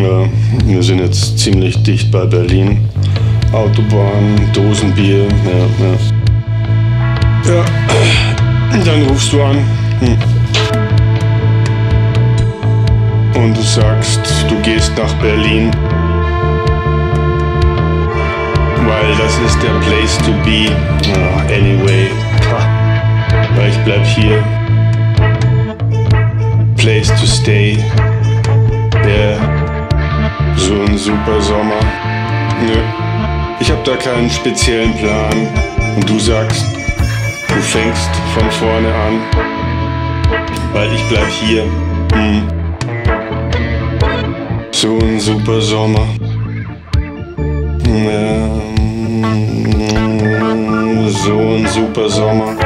Ja, wir sind jetzt ziemlich dicht bei Berlin. Autobahn, Dosenbier, ja. Dann rufst du an. Und du sagst, du gehst nach Berlin. Weil das ist der Place to be. Anyway, weil ich bleib hier. Place to stay. Yeah. So ein super Sommer. Nö. Ich hab da keinen speziellen Plan. Und du sagst, du fängst von vorne an. Weil ich bleib hier. So ein super Sommer. So ein super Sommer.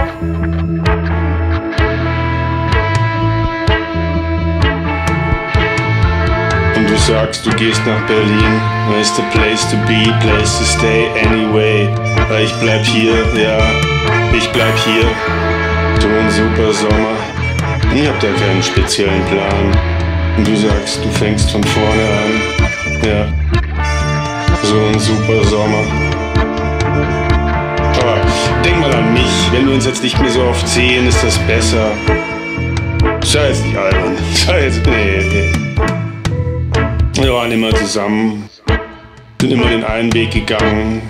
Und du sagst, du gehst nach Berlin. It's the place to be, place to stay anyway. Weil ich bleib hier, ja, ich bleib hier. So ein super Sommer. Ich hab da keinen speziellen Plan. Und du sagst, du fängst von vorne an. Ja. So ein super Sommer. Aber denk mal an mich, wenn wir uns jetzt nicht mehr so oft sehen, ist das besser. Sei jetzt nicht albern. Sei jetzt. Nee. Wir waren immer zusammen. Sind immer den einen Weg gegangen.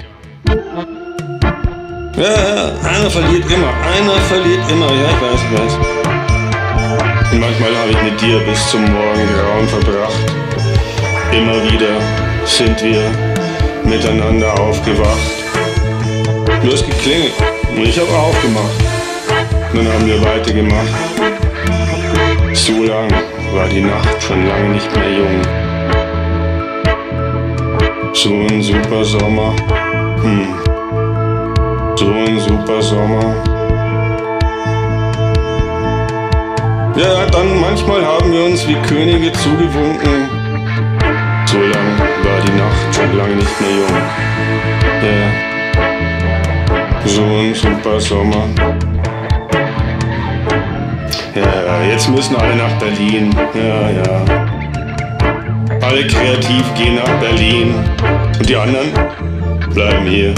Ja, einer verliert immer. Ja, ich weiß. Und manchmal habe ich mit dir bis zum Morgengrauen verbracht. Immer wieder sind wir miteinander aufgewacht. Du hast geklingelt und ich habe aufgemacht. Und dann haben wir weitergemacht. So lang war die Nacht schon lange nicht mehr jung. So ein super Sommer. So ein super Sommer. Ja, dann manchmal haben wir uns wie Könige zugewunken. So lang war die Nacht schon lange nicht mehr jung. Ja. So ein super Sommer. Ja, jetzt müssen alle nach Berlin. Ja. Alle kreativ gehen nach Berlin. Und die anderen bleiben hier.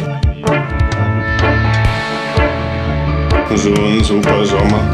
So ein super Sommer.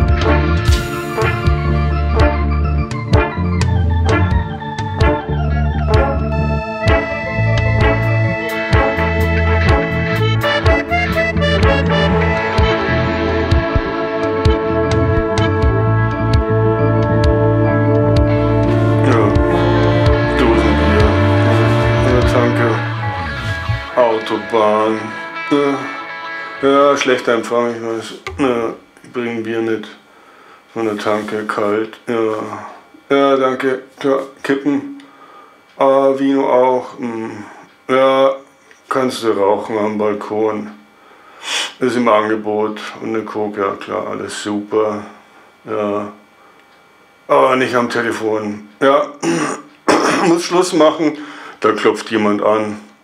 Autobahn. Ja, schlechter Empfang, ich weiß. Ich bringe Bier mit von der Tanke, kalt. Ja, danke. Ja, Kippen. Vino auch. Ja, kannst du rauchen am Balkon. Ist im Angebot. Und eine Coke, ja klar, alles super. Ja. Aber nicht am Telefon. Ja, muss Schluss machen. Da klopft jemand an.